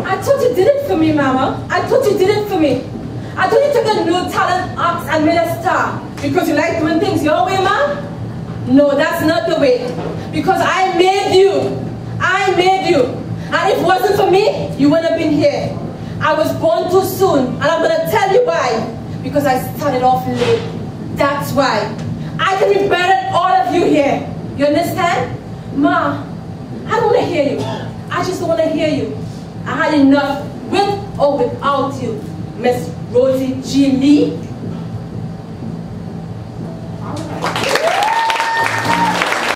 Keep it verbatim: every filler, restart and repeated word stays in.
I thought you did it for me, Mama. I thought you did it for me. I thought you took a new talent act and made a star because you like doing things your way, Ma? No, that's not the way. Because I made you. I made you. And if it wasn't for me, you wouldn't have been here. I was born too soon, and I'm going to tell you why. Because I started off late. That's why. I can be better than all of you here. You understand? Ma, I don't want to hear you. I just don't want to hear you. I had enough with or without you, Miss Rosie G. Lee. All right.